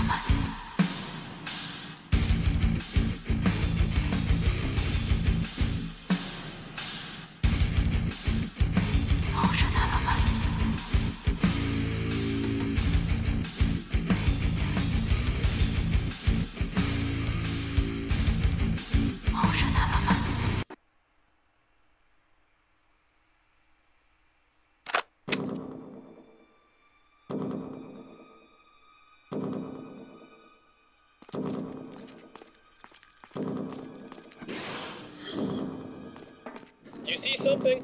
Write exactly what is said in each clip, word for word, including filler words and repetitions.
You see something?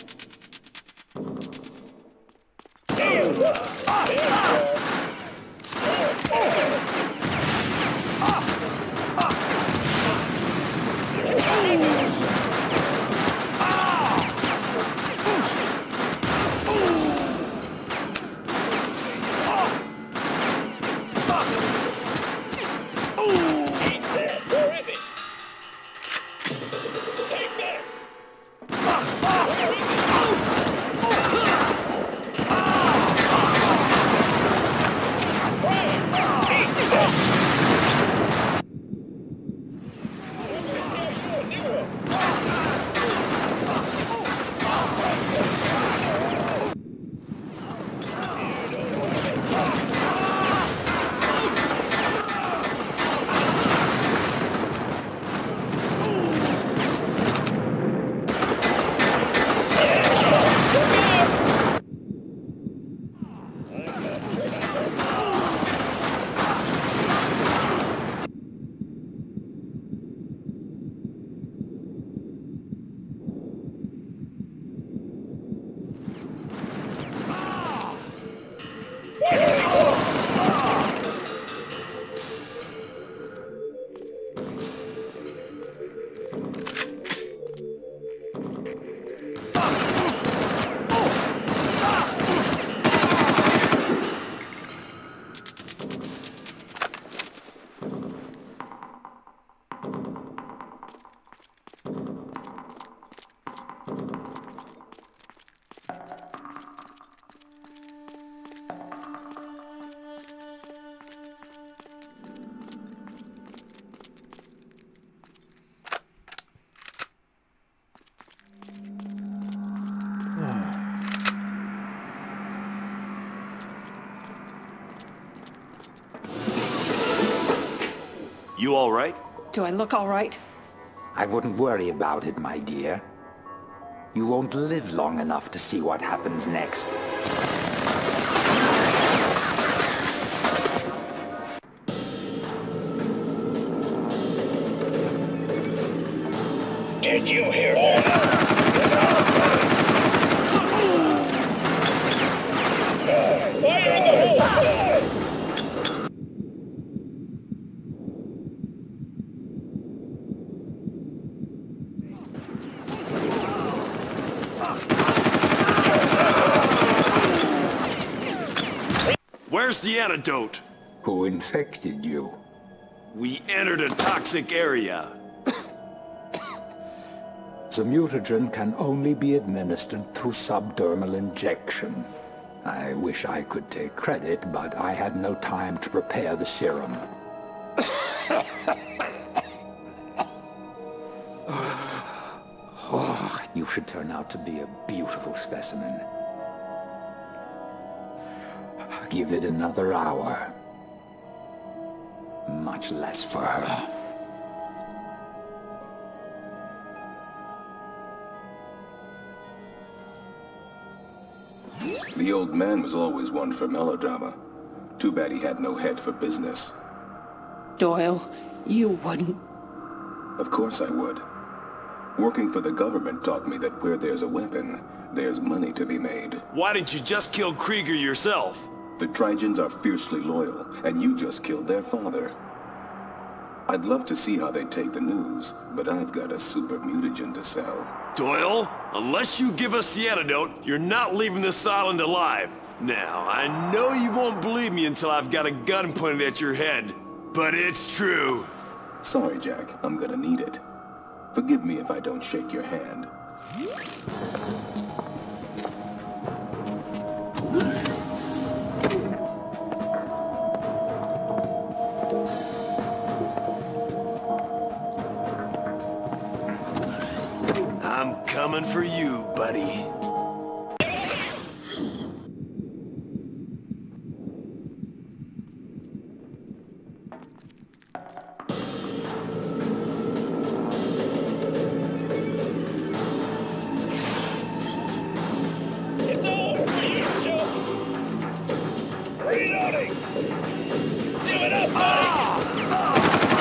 You all right? Do I look all right? I wouldn't worry about it, my dear. You won't live long enough to see what happens next. Did you hear that? Fire in the hole! Where's the antidote? Who infected you? We entered a toxic area. The mutagen can only be administered through subdermal injection. I wish I could take credit, but I had no time to prepare the serum. Oh, you should turn out to be a beautiful specimen. Give it another hour. Much less for her. The old man was always one for melodrama. Too bad he had no head for business. Doyle, you wouldn't. Of course I would. Working for the government taught me that where there's a weapon, there's money to be made. Why didn't you just kill Krieger yourself? The Trigens are fiercely loyal, and you just killed their father. I'd love to see how they take the news, but I've got a super mutagen to sell. Doyle, unless you give us the antidote, you're not leaving this island alive. Now, I know you won't believe me until I've got a gun pointed at your head, but it's true. Sorry, Jack. I'm gonna need it. Forgive me if I don't shake your hand. coming for you, buddy. It's over for you, Joe. Reloading. Give it up, buddy.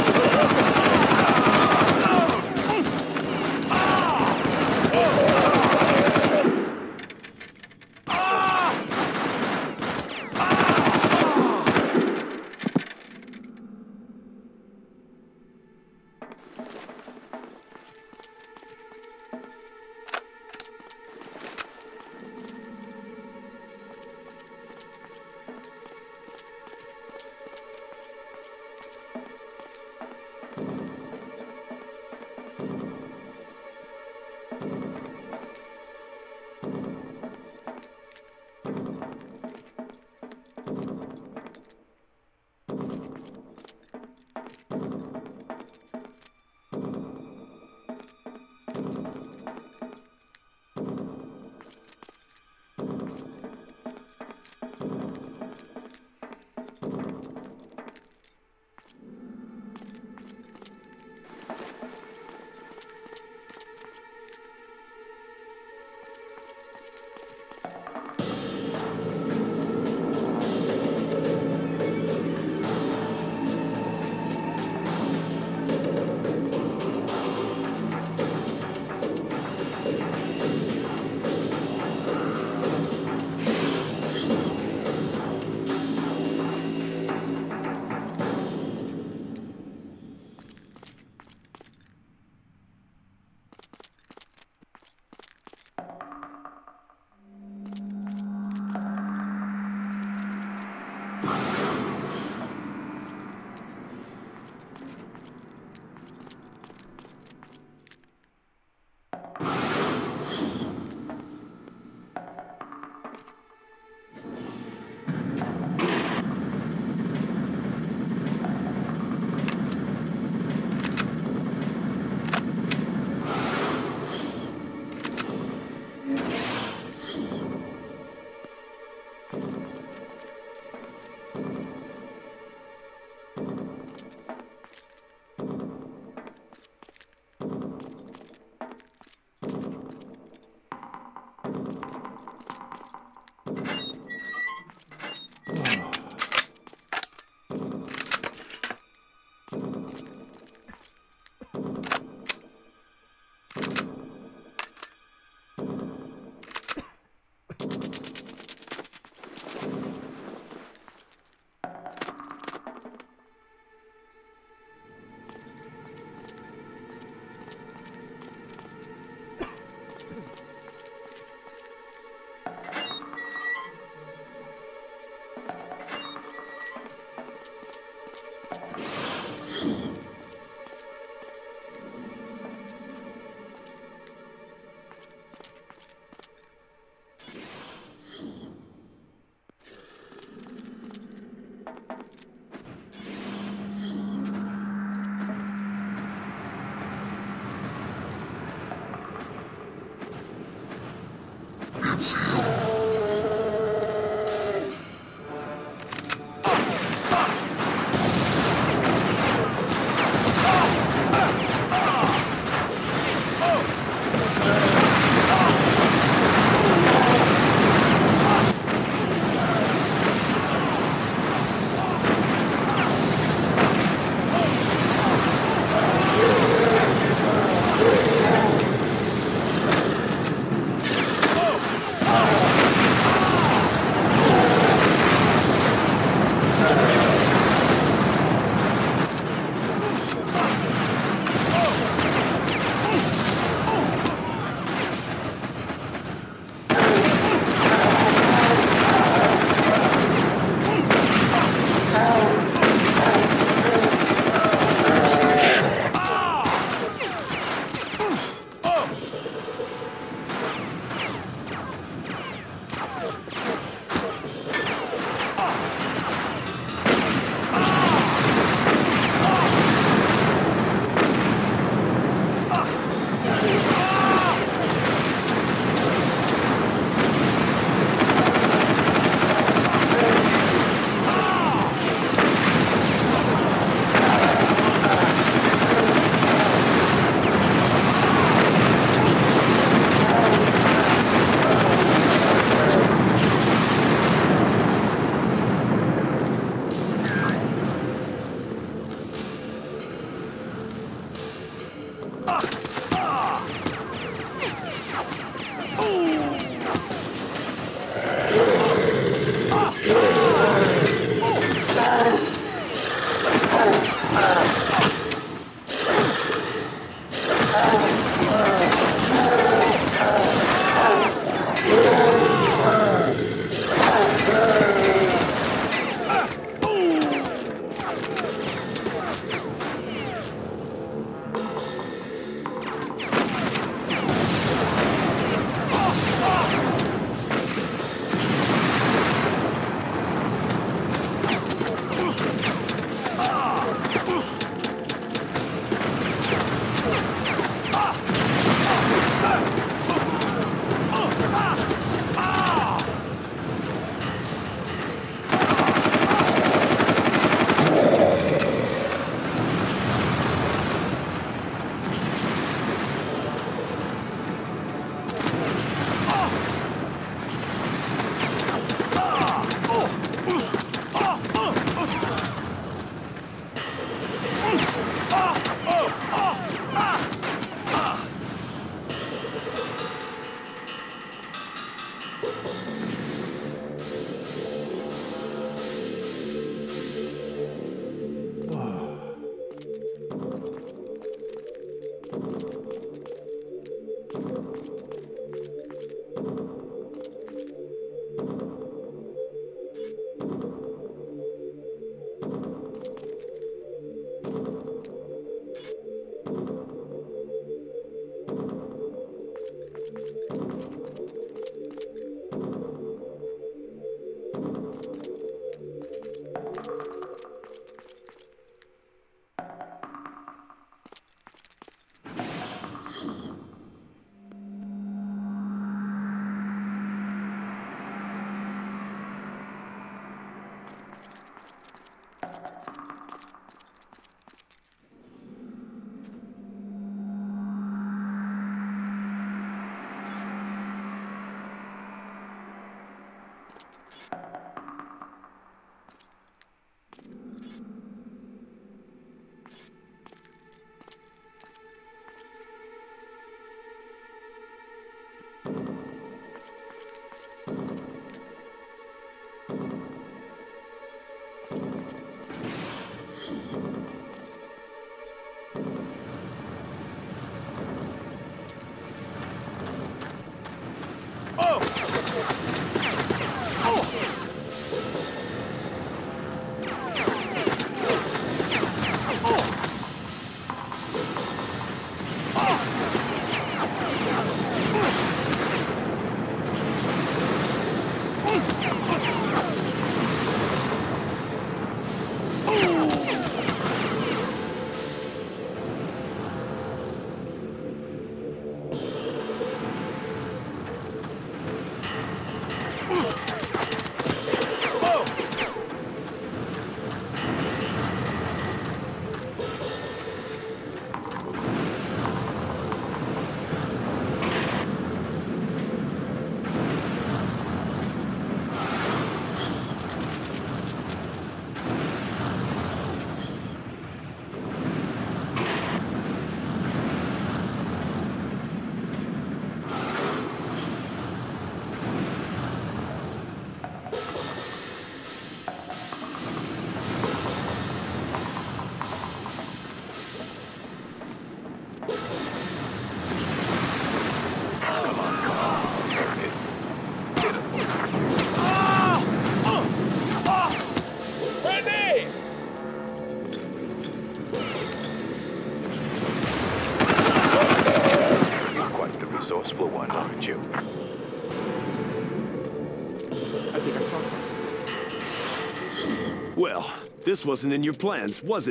Well, this wasn't in your plans, was it?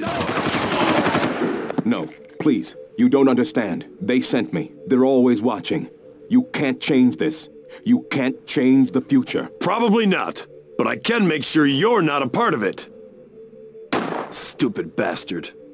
No, please. You don't understand. They sent me. They're always watching. You can't change this. You can't change the future. Probably not. But I can make sure you're not a part of it. Stupid bastard.